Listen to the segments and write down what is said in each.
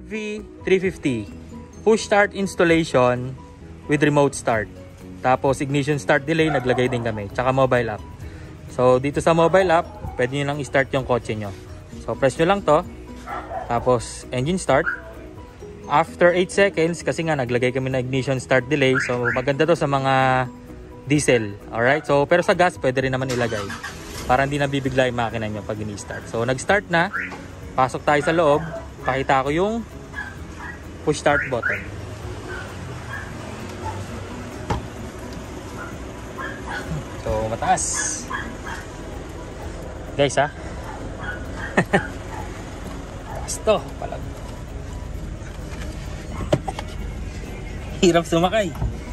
RV350 push start installation with remote start. Tapos ignition start delay, naglagay din kami. Tsaka mobile app. So dito sa mobile app, pwede nyo lang i-start yung kotse nyo. So press nyo lang to. Tapos engine start. After 8 seconds, kasi nga naglagay kami na ignition start delay. So maganda to sa mga diesel. Alright? So pero sa gas, pwede rin naman ilagay. Para hindi nabibigla yung makina nyo pag ini-start. So nag-start na. Pasok tayo sa loob. Pakita ko yung push start button. So mataas. Guys ha. Taas to. Palag. Hirap sumakay.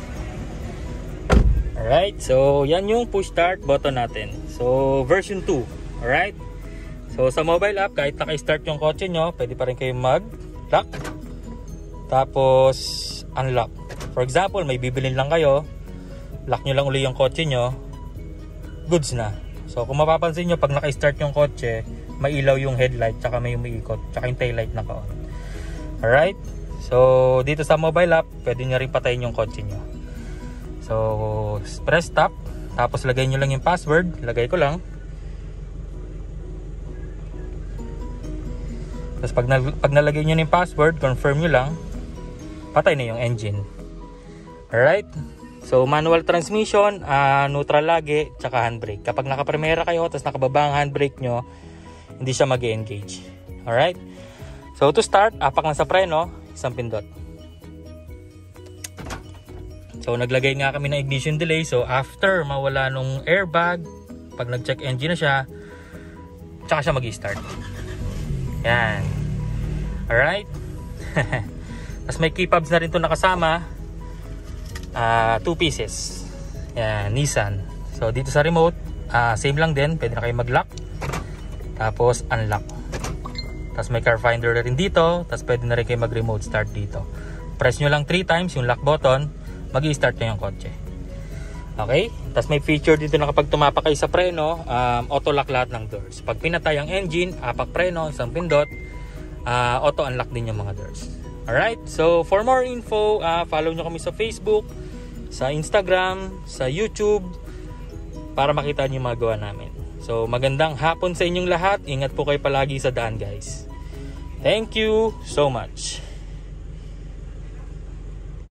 Alright. So yan yung push start button natin. So version 2. Alright. So sa mobile app, kahit naka-start yung kotse nyo, pwede pa rin kayo mag-lock. Tapos unlock. For example, may bibilin lang kayo, lock nyo lang uli yung kotse nyo, goods na. So kung mapapansin nyo, pag naka-start yung kotse, may ilaw yung headlight, tsaka may umiikot, tsaka yung taillight naka-on. Alright? So dito sa mobile app, pwede nyo rin patayin yung kotse nyo. So press stop, tapos lagay nyo lang yung password. Lagay ko lang. Tapos pag nalagay nyo na yung password, confirm nyo lang, patay na yung engine. Alright? So manual transmission, neutral lagi, tsaka handbrake. Kapag naka-primera kayo, tapos nakababa ang handbrake nyo, hindi siya mag-engage. Alright? So to start, apak na sa preno, isang pindot. So naglagay nga kami ng ignition delay. So after mawala nung airbag, pag nag-check engine na siya, tsaka siya mag-start. Yan. Alright. Tapos may key fobs na rin ito nakasama. 2 pieces. Yan, Nissan. So dito sa remote, same lang din. Pwede na kayo mag-lock. Tapos unlock. Tapos may car finder na rin dito. Tapos pwede na rin kayo mag-remote start dito. Press nyo lang 3 times yung lock button, mag-i-start na yung kotse. Okay? Tapos may feature dito na kapag tumapak kayo sa preno, auto lock lahat ng doors. Pag pinatay ang engine, apak preno, isang pindot, auto unlock din yung mga doors. Alright? So for more info, follow nyo kami sa Facebook, sa Instagram, sa YouTube, para makita nyo yung mga gawa namin. So magandang hapon sa inyong lahat. Ingat po kayo palagi sa daan, guys. Thank you so much.